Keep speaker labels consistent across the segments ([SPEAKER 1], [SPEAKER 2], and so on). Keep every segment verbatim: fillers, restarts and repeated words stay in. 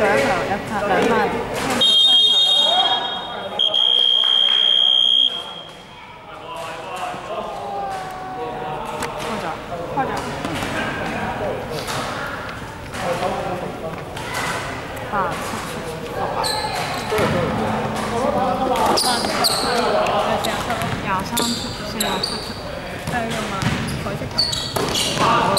[SPEAKER 1] 一球一分兩分。開咗，開咗。八七七六八。廿三七四廿七七。係用埋彩色球。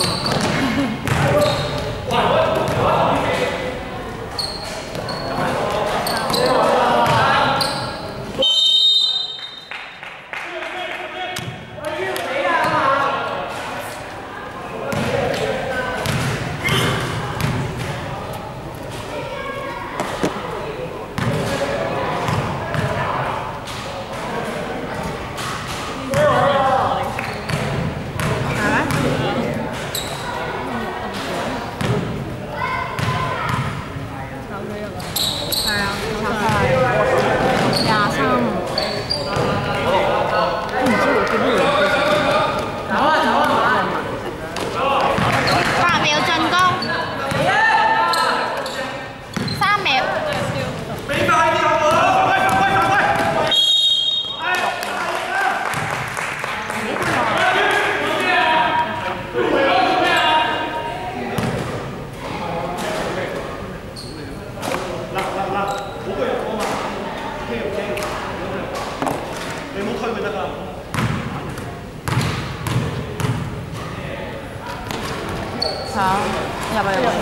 [SPEAKER 1] 好，入啊入啊！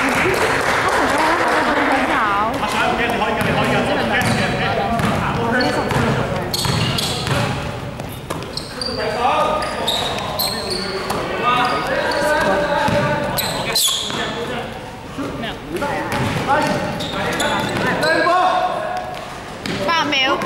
[SPEAKER 1] 好，阿仔唔驚，你可以㗎，你可以㗎，唔驚唔驚唔驚。呢十分鐘。八秒。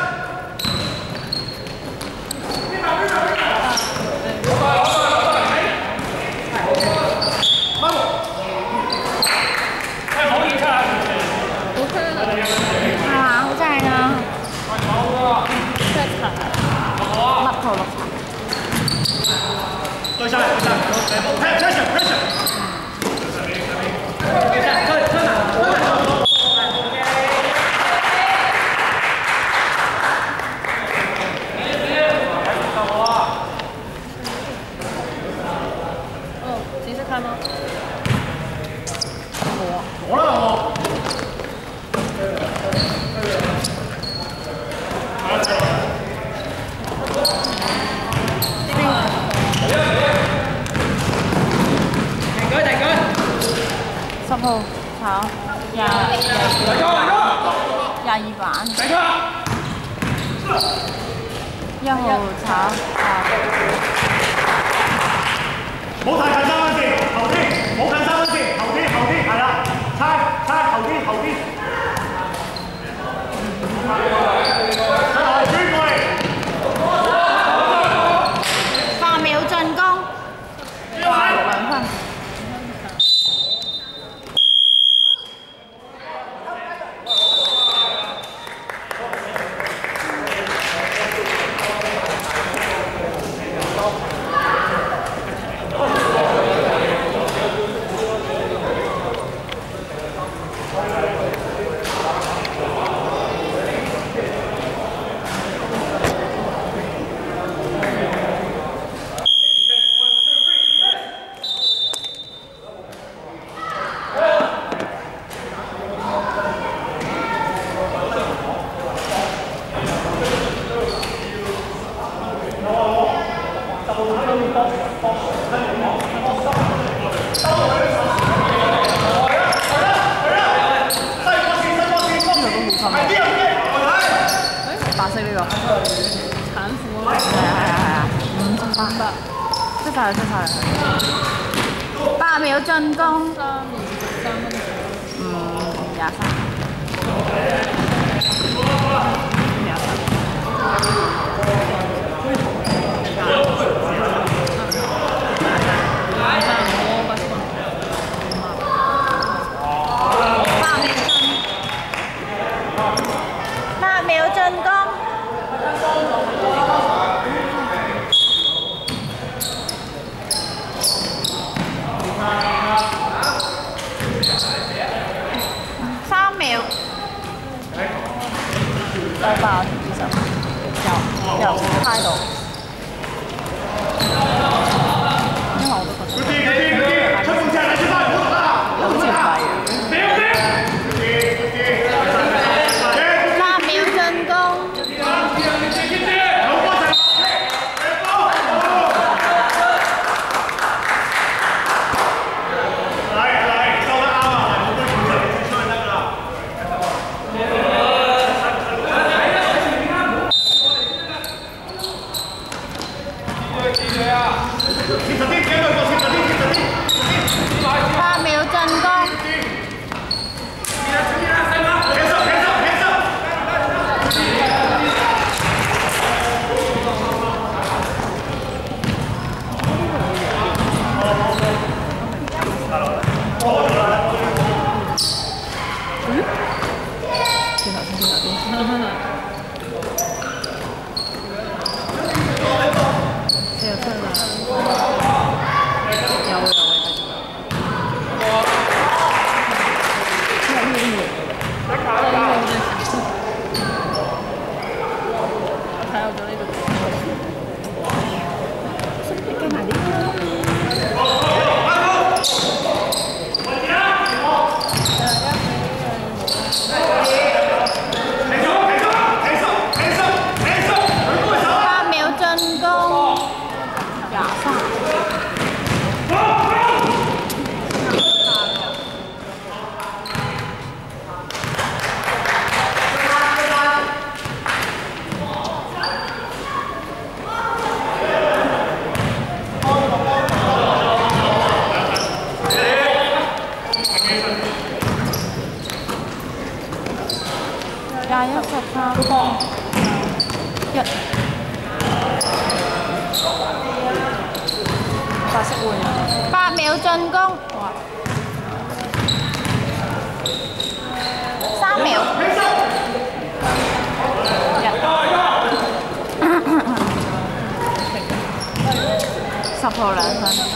[SPEAKER 1] 对上来，对上来 ，pressure pressure。哦，紫色看吗？我，我了我。十號炒廿廿二版，一號炒冇太近三分線，後天冇近三分線，後天後天係啦，猜猜後天後天。八秒進攻，兩分。白色呢個產婦啊，係啊係啊係啊，五十八百，出晒出晒，八秒進攻，三二三分鐘，嗯，廿三，廿三。 再八十十，由由態度。因為我都覺得。出門前你出翻好啦！好似唔係嘅。三秒進攻。八秒進攻。廿一十三分一，白色換八秒進攻，三秒，十號兩分。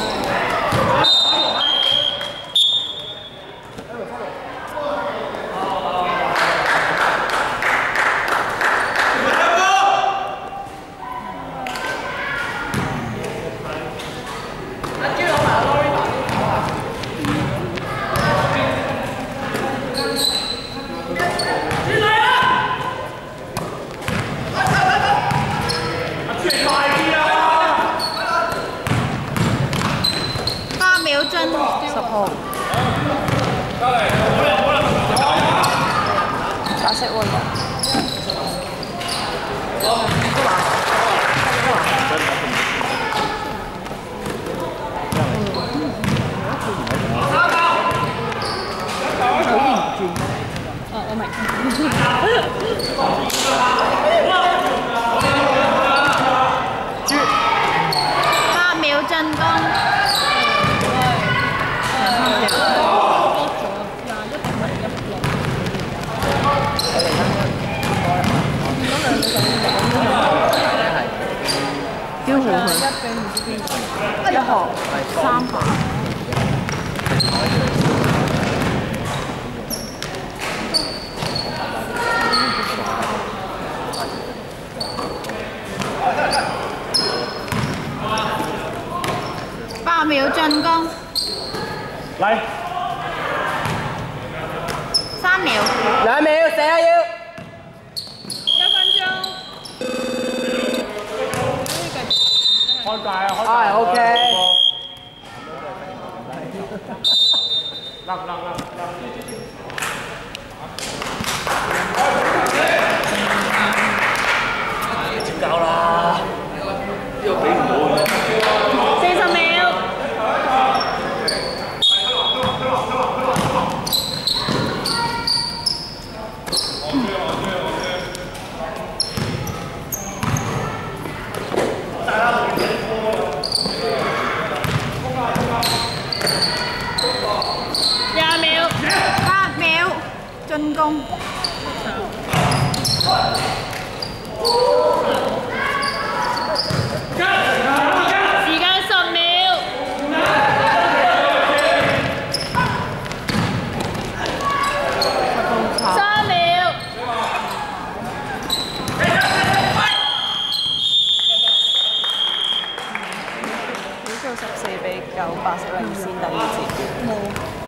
[SPEAKER 1] 十號，白色換人。哦，我明。八秒進攻。標號佢一號三號。八秒進攻。嚟。三秒。兩秒，射啊要。一分鐘。開界啊！開界。係 OK。得得得得。接夠啦！呢個俾唔到嘅。四十秒。廿秒，八秒，進攻。時間十秒。三秒。
[SPEAKER 2] 數十四比九，白色領先第二節。
[SPEAKER 1] 冇。